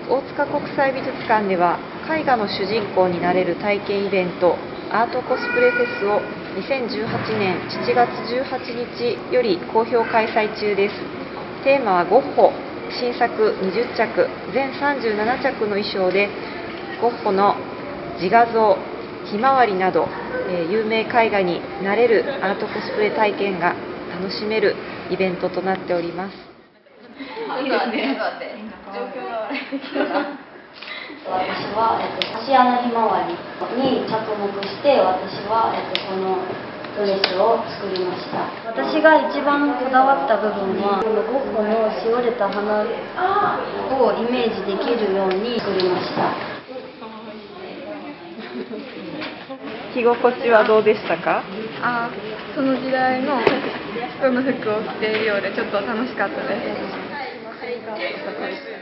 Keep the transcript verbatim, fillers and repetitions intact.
大塚国際美術館では絵画の主人公になれる体験イベントアートコスプレフェスをにせんじゅうはちねんしちがつじゅうはちにちより好評開催中です。テーマはゴッホ、新作にじゅっちゃく、全さんじゅうななちゃくの衣装でゴッホの自画像、ひまわりなど、えー、有名絵画になれるアートコスプレ体験が楽しめるイベントとなっております。いいですね。状況が悪い。 私は、えっと、芦屋のひまわりに着目して、私は、えっと、このドレスを作りました。私が一番こだわった部分は、このゴッホのしおれた花をイメージできるように作りました。 着心地はどうでしたか？ あ、その時代の人の服を着ているようでちょっと楽しかったです。